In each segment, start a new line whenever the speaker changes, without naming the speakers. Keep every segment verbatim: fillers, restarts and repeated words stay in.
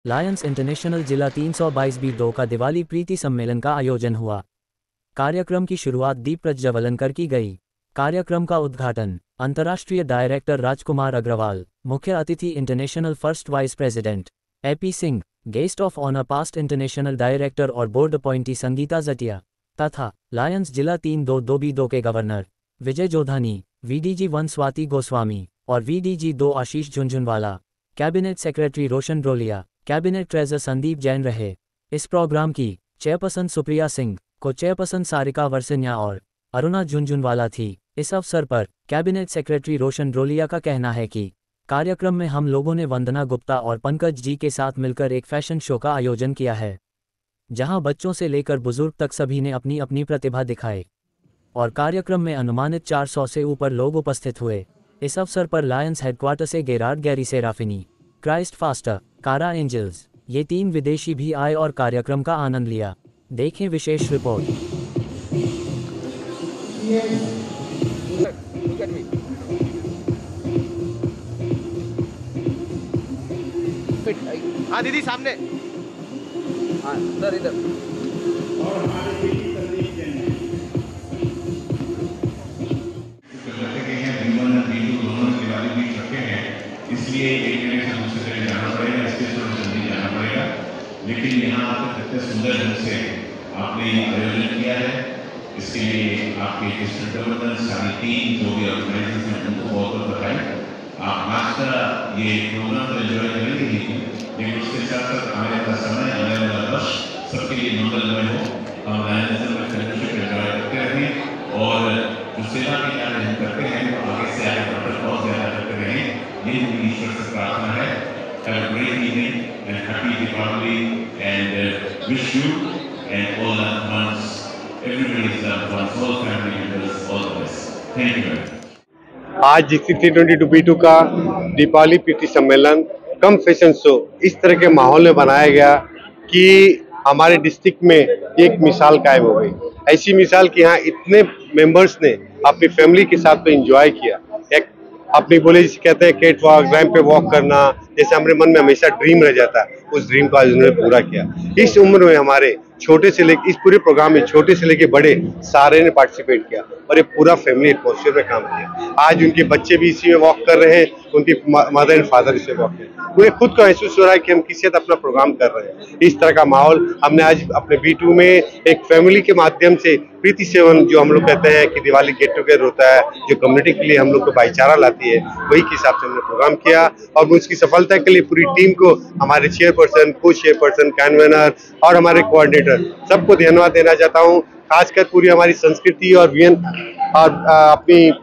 Lions international जिला तीन सौ बाईस बी दो का दिवाली प्रीति सम्मेलन का आयोजन हुआ। कार्यक्रम की शुरुआत दीप प्रज्वलन कर की गई। कार्यक्रम का उद्घाटन अंतर्राष्ट्रीय डायरेक्टर राजकुमार अग्रवाल, मुख्य अतिथि international first vice president A P Singh, guest of honour past international director और बोर्ड अपॉइंटी संगीता जटिया तथा लायंस जिला तीन दो दो बी दो के governor Vijay Jodhani, V D G one Swati Goswami और वी डी जी दो Ashish Jhunjhunwala, cabinet secretary Roshan Brolia, cabinet treasurer Sandeep Jain रहे। इस प्रोग्राम की चेयरपर्सन सुप्रिया सिंह, को चेयरपर्सन सारिका वर्सन्या और अरुणा झुंझुनवाला थी। इस अवसर पर कैबिनेट सेक्रेटरी रोशन ब्रोलिया का कहना है कि कार्यक्रम में हम लोगों ने वंदना गुप्ता और पंकज जी के साथ मिलकर एक फैशन शो का आयोजन किया है, जहां बच्चों से लेकर बुजुर्ग तक सभी ने अपनी अपनी प्रतिभा दिखाई और कार्यक्रम में अनुमानित चार सौ से ऊपर लोग उपस्थित हुए। इस अवसर पर लायंस हेडक्वार्टर से Gerard Gary Serafini, Christ Foster, Kara Angels, ये तीन विदेशी भी आए और कार्यक्रम का आनंद लिया। देखें विशेष रिपोर्ट।
हाँ दीदी सामने, हाँ सर इधर। और हमारे
इसलिए एक मिनट से दूसरे जगह जाना पड़ेगा, इसके थोड़ा जल्दी जाना पड़ेगा, लेकिन यहाँ आकर इतने सुंदर ढंग से आपने आयोजन किया है, इसके लिए आपके डिस्ट्रिक्ट गवर्नर, सारी टीम, जो भी ऑर्गेनाइजेशन है, उनको बहुत बहुत बधाई। आप आज का ये प्रोग्राम तो एंजॉय करेंगे ही, लेकिन उसके साथ साथ आने वाला समय, आने वाला वर्ष सबके लिए मंगलमय हो। हम लायंस में फेलोशिप एंजॉय करते रहें और जो सेवा के कार्य हम करते हैं वो आगे से आगे बढ़कर बहुत ज़्यादा करते रहें, ये मेरी ईश्वर से प्रार्थना है। Have a great evening and happy Diwali and uh, wish you and all loved ones, everybody's loved ones, all family members, all the best. Thank you very much.
आज district three twenty two B two का दीपावली प्रीति सम्मेलन कम fashion show इस तरह के माहौल में बनाया गया कि हमारे डिस्ट्रिक्ट में एक मिसाल कायम हो गई। ऐसी मिसाल कि यहाँ इतने मेंबर्स ने अपनी फैमिली के साथ तो एंजॉय किया, एक अपनी बोले जिसे कहते हैं कैट वॉक, रैंप पे वॉक करना, जैसे हमारे मन में हमेशा ड्रीम रह जाता है, उस ड्रीम को आज उन्होंने पूरा किया। इस उम्र में हमारे छोटे से लेकर इस पूरे प्रोग्राम में छोटे से लेकर बड़े सारे ने पार्टिसिपेट किया और ये पूरा फैमिली एटमॉस्फेयर में काम किया। आज उनके बच्चे भी इसी में वॉक कर रहे हैं, उनकी मदर एंड फादर इसे वॉक कर रहे हैं। उन्हें खुद को महसूस हो रहा है कि हम किसी अपना प्रोग्राम कर रहे हैं। इस तरह का माहौल हमने आज अपने बी टू में एक फैमिली के माध्यम से प्रीति सेवन, जो हम लोग कहते हैं कि दिवाली गेट टुगेदर होता है, जो कम्युनिटी के लिए हम लोग को भाईचारा लाती है, वही के हिसाब से हमने प्रोग्राम किया और उसकी सफलता के लिए पूरी टीम को, हमारे चेयरपर्सन, को चेयरपर्सन, कन्वीनर और हमारे कोऑर्डिनेटर सबको धन्यवाद देना चाहता हूँ। खासकर पूरी हमारी संस्कृति और वीएन और अपनी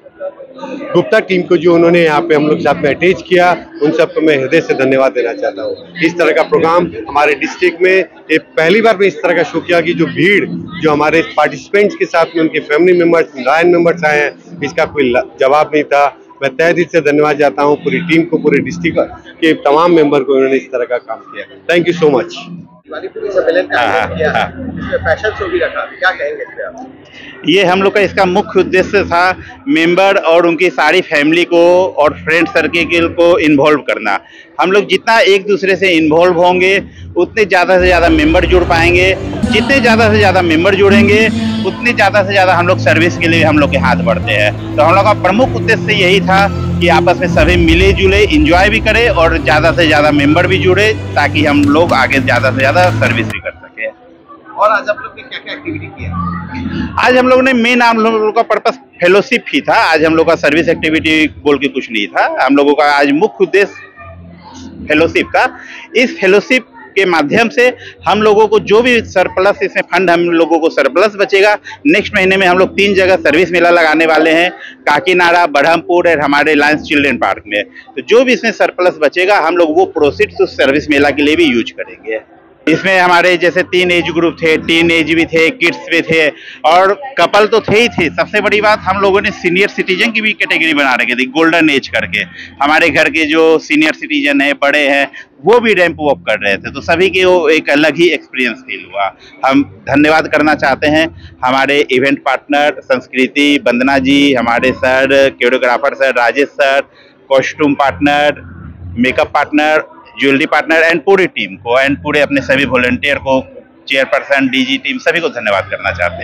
गुप्ता टीम को जो उन्होंने यहाँ पे हम लोग साथ में अटैच किया, उन सबको मैं हृदय से धन्यवाद देना चाहता हूँ। इस तरह का प्रोग्राम हमारे डिस्ट्रिक्ट में ये पहली बार में इस तरह का शो किया कि जो भीड़ जो हमारे पार्टिसिपेंट्स के साथ में उनके फैमिली मेंबर्स, लायन मेंबर्स आए हैं, इसका कोई जवाब नहीं था। मैं तहे दिल से धन्यवाद चाहता हूँ पूरी टीम को, पूरे डिस्ट्रिक्ट के तमाम मेंबर को, उन्होंने इस तरह का काम किया। Thank you so much.
Diwali प्रीति सम्मेलन का आयोजन किया, इसमें फैशन शो भी रखा, क्या कहेंगे इस पे आप?
ये हम लोग का इसका मुख्य उद्देश्य था मेंबर और उनकी सारी फैमिली को और फ्रेंड सर्किल को इन्वॉल्व करना। हम लोग जितना एक दूसरे से इन्वॉल्व होंगे उतने ज़्यादा से ज़्यादा मेंबर जुड़ पाएंगे, जितने ज़्यादा से ज़्यादा मेंबर जुड़ेंगे उतने ज़्यादा से ज़्यादा हम लोग सर्विस के लिए हम लोग के हाथ बढ़ते हैं। तो हम लोग का प्रमुख उद्देश्य यही था कि आपस में सभी मिले जुले इंजॉय भी करें और ज़्यादा से ज़्यादा मेंबर भी जुड़े, ताकि हम लोग आगे ज़्यादा से ज़्यादा सर्विस भी कर सकें।
और आज आप लोग ने क्या क्या एक्टिविटी किया?
आज हम लोग ने मेन हम लोगों का पर्पस फेलोशिप ही था। आज हम लोग का सर्विस एक्टिविटी बोल के कुछ नहीं था। हम लोगों का आज मुख्य उद्देश्य फेलोशिप का। इस फेलोशिप के माध्यम से हम लोगों को जो भी सरप्लस, इसमें फंड हम लोगों को सरप्लस बचेगा, नेक्स्ट महीने में हम लोग तीन जगह सर्विस मेला लगाने वाले हैं, काकीनाडा, बढ़मपुर और हमारे लायंस चिल्ड्रेन पार्क में। तो जो भी इसमें सरप्लस बचेगा हम लोग वो प्रोसीड्स उस सर्विस मेला के लिए भी यूज करेंगे। इसमें हमारे जैसे तीन एज ग्रुप थे, टीन एज भी थे, किड्स भी थे और कपल तो थे ही थे। सबसे बड़ी बात, हम लोगों ने सीनियर सिटीजन की भी कैटेगरी बना रखी थी, गोल्डन एज करके। हमारे घर के जो सीनियर सिटीजन है, बड़े हैं, वो भी रैंप वॉक कर रहे थे। तो सभी के वो एक अलग ही एक्सपीरियंस फील हुआ। हम धन्यवाद करना चाहते हैं हमारे इवेंट पार्टनर संस्कृति, वंदना जी, हमारे sir choreographer sir Rajesh sir, costume partner, makeup partner jewellery partner and पूरी टीम को एंड पूरे अपने सभी वॉलंटियर को, चेयरपर्सन, डीजी टीम, सभी को धन्यवाद करना चाहते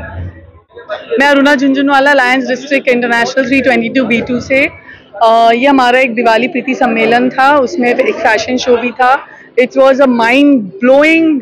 हैं।
मैं Aruna Jhunjhunwala, Lions district international three twenty two B two से। uh, ये हमारा एक दिवाली प्रीति सम्मेलन था, उसमें एक फैशन शो भी था। It was a mind blowing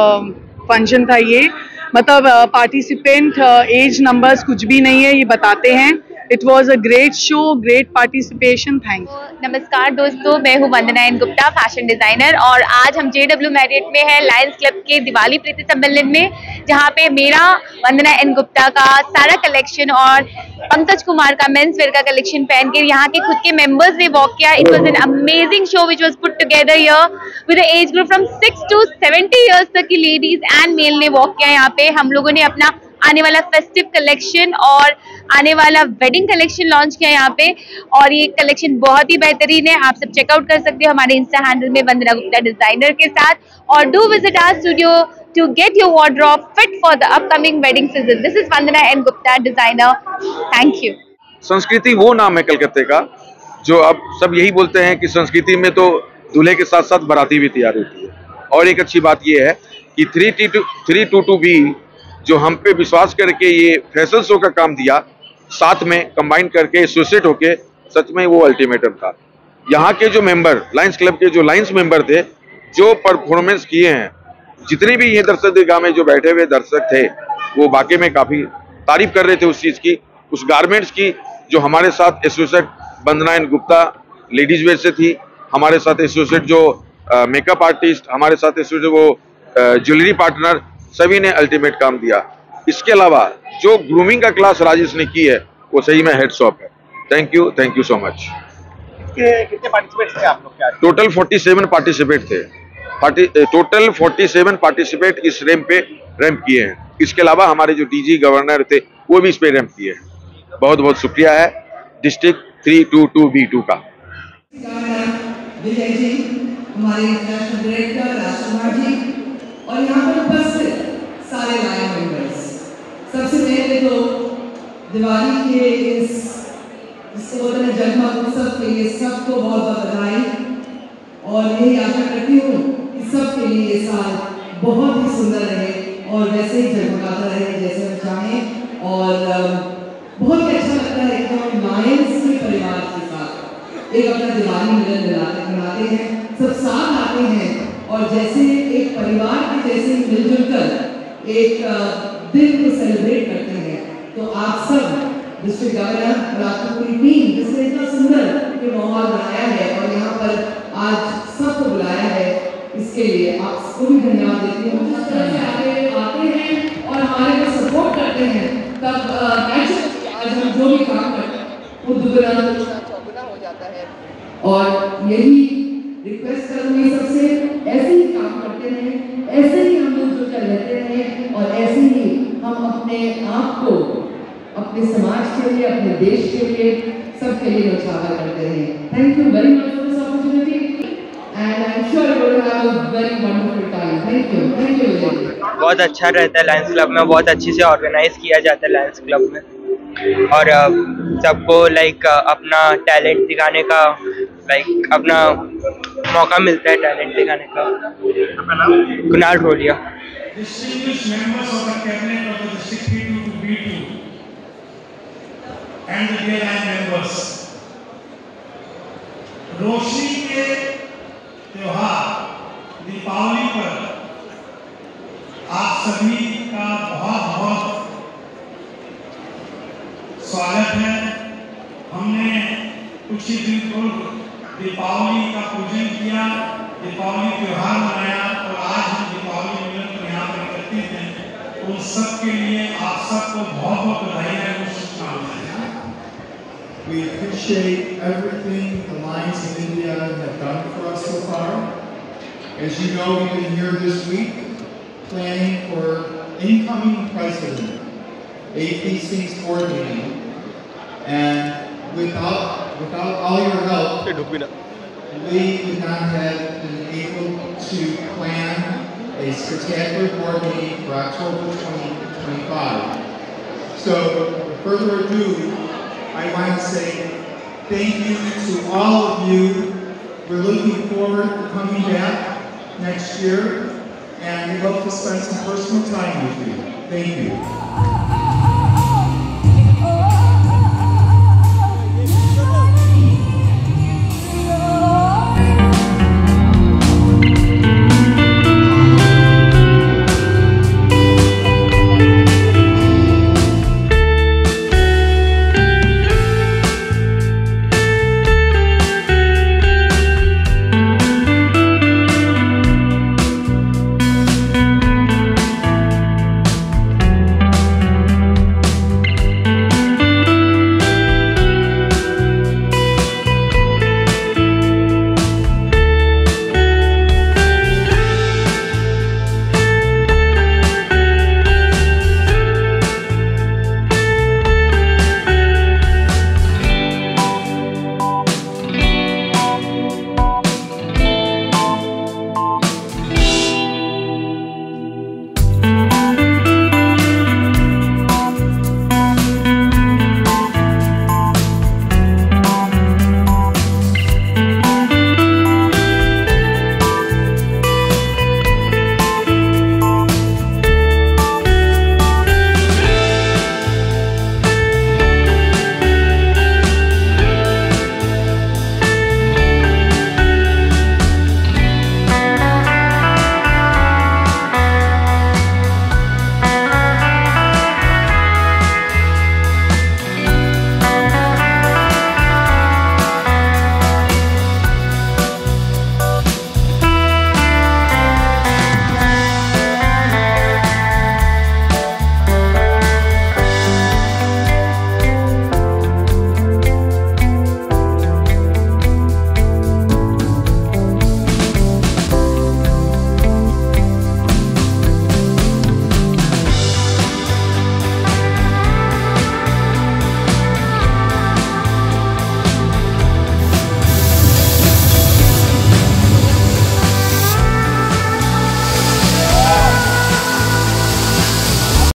function था ये, मतलब पार्टिसिपेंट एज नंबर्स कुछ भी नहीं है, ये बताते हैं। It was a great show, great participation, thank you.
नमस्कार दोस्तों, मैं हूं Vandana N Gupta, fashion designer, और आज हम जे डब्ल्यू मैरियट में है लायंस क्लब के दिवाली प्रीति सम्मेलन में, जहां पे मेरा वंदना एन गुप्ता का सारा कलेक्शन और पंकज कुमार का मेंस वेयर का कलेक्शन पहन के यहाँ के खुद के मेंबर्स ने वॉक किया। It was an amazing show which was put together here with the age group from six to seventy years तक की लेडीज एंड मेल ने वॉक किया यहाँ पे। हम लोगों ने अपना आने वाला फेस्टिव कलेक्शन और आने वाला वेडिंग कलेक्शन लॉन्च किया यहाँ पे, और ये कलेक्शन बहुत ही बेहतरीन है। आप सब चेकआउट कर सकते हो हमारे इंस्टा हैंडल में वंदना गुप्ता डिजाइनर के साथ, और do visit our studio to get your wardrobe fit for the upcoming wedding season. This is Vandana N Gupta designer, thank you.
Sanskriti वो नाम है कलकत्ते का, जो अब सब यही बोलते हैं कि संस्कृति में तो दूल्हे के साथ साथ बाराती भी तैयार होती है। और एक अच्छी बात यह है कि three T two three two two B जो हम पे विश्वास करके ये फैशन शो का काम दिया, साथ में कंबाइन करके एसोसिएट होके, सच में वो अल्टीमेटम था। यहाँ के जो मेंबर, लायंस क्लब के जो लायंस मेंबर थे, जो परफॉर्मेंस किए हैं, जितने भी ये दर्शक दीर्घा में जो बैठे हुए दर्शक थे, वो वाकई में काफ़ी तारीफ कर रहे थे उस चीज़ की, उस गारमेंट्स की, जो हमारे साथ associate Vandana N Gupta ladies wear से थी, हमारे साथ एसोसिएट जो मेकअप आर्टिस्ट, हमारे साथ एसोसिएट वो ज्वेलरी पार्टनर, सभी ने अल्टीमेट काम दिया। इसके अलावा जो ग्रूमिंग का क्लास राजेश ने की है, वो सही में हेड्स ऑफ है। Thank you, thank you so much.
कितने पार्टिसिपेट थे आप लोग? क्या
टोटल सैंतालीस पार्टिसिपेट थे। पार्टी टोटल सैंतालीस पार्टिसिपेट इस रैंप पे रैंप किए हैं। इसके अलावा हमारे जो डीजी गवर्नर थे, वो भी इस पे रैंप किए हैं। बहुत बहुत शुक्रिया है district three two two B two का।
विजय जी, हमारे इंटरनेशनल डायरेक्टर राजकुमार जी, और यहाँ पर उपस्थित सारे लायन मेंबर्स, सबसे पहले तो दिवाली के इस जिसको बोलते हैं जगमग उत्सव के लिए सबको बहुत बहुत बधाई, और यही आशा करती हूँ कि सबके लिए ये साल बहुत ही सुंदर रहे और वैसे ही जगमगाता रहे जैसे हम चाहें। और बहुत ही अच्छा लगता है कि हम लायंस के परिवार के साथ एक अपना दिवाली मिलन मिलाते मनाते हैं, सब साथ आते हैं, और जैसे एक परिवार के जैसे मिलजुल कर एक दिन को सेलिब्रेट करते हैं। तो आप सब डिस्ट्रिक्ट गवर्नर और आपकी पूरी टीम जिसने इतना सुंदर ये माहौल बनाया है और यहाँ पर आज सबको बुलाया है, इसके लिए आप सबको भी धन्यवाद देती हूँ। जिस तरह से आगे आते हैं और हमारे को सपोर्ट करते हैं, तब आज हम जो भी काम करते हैं वो दुगना चौगुना हो जाता है। और यही रिक्वेस्ट करूंगी सबसे, ऐसे ही काम करते रहें, ऐसे ही हम लोग जुड़कर रहते रहें, और ऐसे ही हम अपने आप को अपने समाज के लिए, अपने देश के लिए, सबके लिए उजागर करते रहें। Thank you very much for this opportunity and I am sure you will have a very wonderful time. Thank you, thank you.
बहुत अच्छा रहता है लायंस क्लब में, बहुत अच्छे से ऑर्गेनाइज किया जाता है लायंस क्लब में, और सबको लाइक अपना टैलेंट दिखाने का लाइक अपना मौका मिलता है टैलेंट दिखाने का। Kunal रोलिया।
Distinguished members of the cabinet of the district P two to B two and the dear line members, रोशनी के त्योहार दीपावली पर आप सभी का बहुत बहुत स्वागत है। हमने कुछ ही दिन पूर्व दीपावली का पूजन किया, दीपावली त्योहार मनाया, और आज हम दीपावली मिलन पर यहाँ पर एकत्रित हैं। उन सब के लिए आप सबको बहुत बहुत बधाई और शुभकामनाएं।
We appreciate everything the Lions of India have done for us so far. As you know, we've been here this week planning for incoming president, A P C's board meeting, and without without all your help, we would not have been able to plan a spectacular board meeting for October twenty twenty-five. So, without further ado, I want to say thank you to all of you We're looking forward to coming back next year, and we'd love to spend some personal time with you. Thank you.